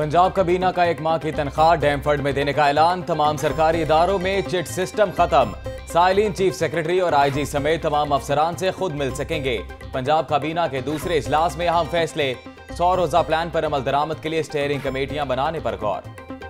पंजाब काबीना का 1 माह की तनख्वाह डैम फंड में देने का ऐलान। तमाम सरकारी इदारों में चिट सिस्टम खत्म। साइलिन चीफ सेक्रेटरी और आईजी समेत तमाम अफसरान से खुद मिल सकेंगे। पंजाब काबीना के दूसरे इजलास में अहम फैसले। 100 रोजा प्लान पर अमल दरामद के लिए स्टीयरिंग कमेटियां बनाने पर गौर।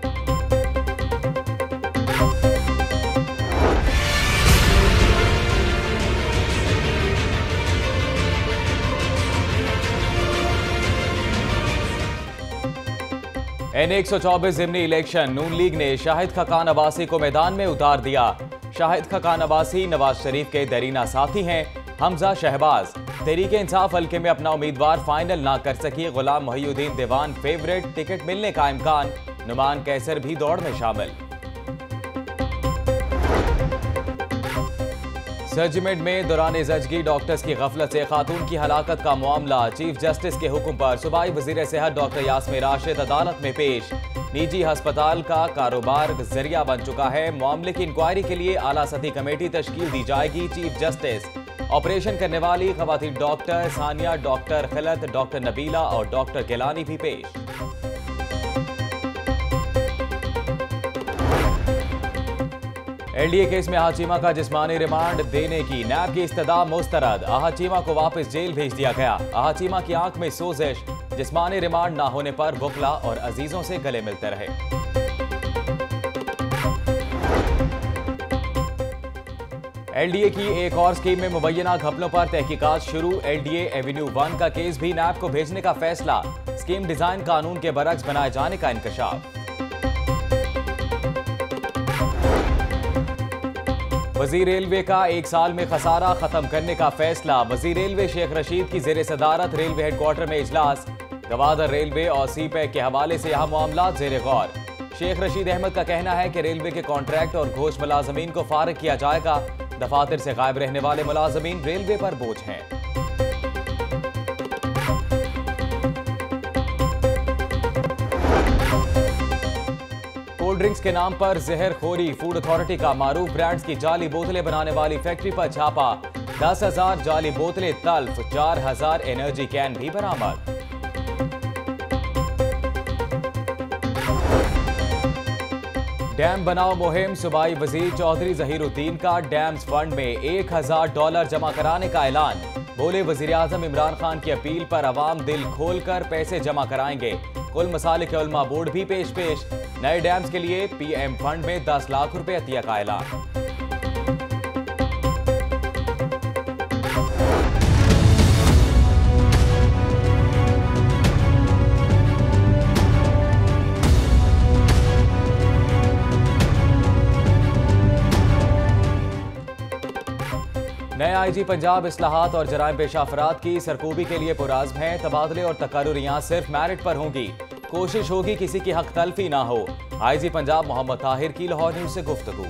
N124 ज़िमनी election. नून लीग ने शाहिद खकान अब्बासी को मैदान में उतार दिया। शाहिद खकान अब्बासी नवाज शरीफ के दरीना साथी हैं। हमजा शहबाज तहरीक इंसाफ हल्के में अपना उम्मीदवार फाइनल ना कर सकी। गुलाम मोहिउद्दीन दीवान फेवरेट, टिकट मिलने का इम्कान। नुमान कैसर भी दौड़ में शामिल। जजमेंट में दौरान जजगी डॉक्टर्स की गफलत से खातून की हलाकत का मामला। चीफ जस्टिस के हुक्म पर सूबाई वजीर सेहत डॉक्टर यास्मिन-राशिद अदालत में पेश। निजी अस्पताल का कारोबार जरिया बन चुका है। मामले की इंक्वायरी के लिए आला सतही कमेटी तश्कील दी जाएगी। चीफ जस्टिस ऑपरेशन करने वाली खवातीन doctor Sania, doctor Khilat, doctor Nabila और डॉक्टर गिलानी भी पेश। एलडीए केस में आहाचीमा का जिस्मानी रिमांड देने की नैब की इस्तदा मुस्तरद। आहाचीमा को वापस जेल भेज दिया गया। आहाचीमा की आंख में सोजिश। जिस्मानी रिमांड ना होने पर वकला और अजीजों से गले मिलते रहे। एलडीए की एक और स्कीम में मुबैना घपलों पर तहकीकात शुरू। एलडीए एवेन्यू 1 का केस भी नैब को भेजने का फैसला। स्कीम डिजाइन कानून के बरक्स बनाए जाने का इंकशाफ। वजीर रेलवे का 1 साल में खसारा खत्म करने का फैसला। वजीर रेलवे शेख-रशीद की जेर सदारत रेलवे हेडक्वार्टर में इजलास। गवादर रेलवे और सीपैक के हवाले से यह मामला जेर गौर। शेख-रशीद अहमद का कहना है कि रेलवे के कॉन्ट्रैक्ट और घोष मुलाजमीन को फारिग किया जाएगा। दफातर से गायब रहने वाले मुलाजमीन रेलवे पर बोझ हैं। कोल्ड ड्रिंक्स के नाम पर जहर खोरी। फूड अथॉरिटी का मारूफ ब्रांड्स की जाली बोतलें बनाने वाली फैक्ट्री पर छापा। 10,000 जाली बोतलें तल्फ। 4,000 एनर्जी कैन भी बरामद। डैम बनाओ मुहिम। सूबाई वजीर चौधरी-जाहिर का डैम्स फंड में $1,000 जमा कराने का ऐलान। बोले वजीर आजम इमरान खान की अपील पर अवाम दिल खोलकर पैसे जमा कराएंगे। कुल मसालिक-उलमा-बोर्ड भी पेश। नए डैम्स के लिए पीएम फंड में 10 लाख रुपए अतिया का ऐलान। नए आईजी पंजाब इस्लाहात और जराइम पेशा अफराद की सरकूबी के लिए पुराज़्म हैं। तबादले और तकर्रुरियां सिर्फ मेरिट पर होंगी। कोशिश होगी किसी की हक तलफी ना हो। आईजी पंजाब मोहम्मद ताहिर की लाहौर न्यूज से गुफ्तगू।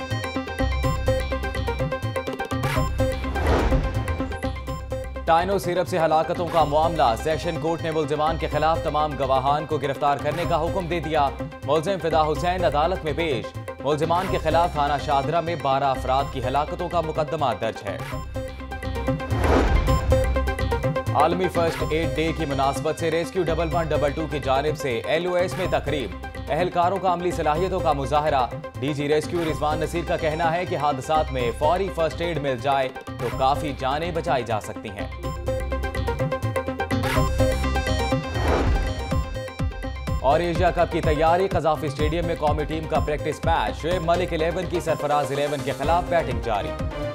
टाइनो सिरप से हलाकतों का मामला। सेशन कोर्ट ने मुल्जिमान के खिलाफ तमाम गवाहान को गिरफ्तार करने का हुक्म दे दिया। मुल्जिम फिदा हुसैन अदालत में पेश। मुल्जिमान के खिलाफ थाना शादरा में 12 अफराद की हलाकतों का मुकदमा दर्ज है। आलमी फर्स्ट एड डे की मुनासबत से रेस्क्यू 1112 की जानिब से LOS में तकरीब। अहलकारों का अमली सलाहियतों का मुजाहरा। डीजी रेस्क्यू रिजवान नसीर का कहना है कि हादसात में फौरी फर्स्ट एड मिल जाए तो काफी जानें बचाई जा सकती हैं। और एशिया कप की तैयारी। gaddafi-stadium में कौमी टीम का प्रैक्टिस मैच। शुएब मलिक 11 की सरफराज 11 के खिलाफ बैटिंग जारी।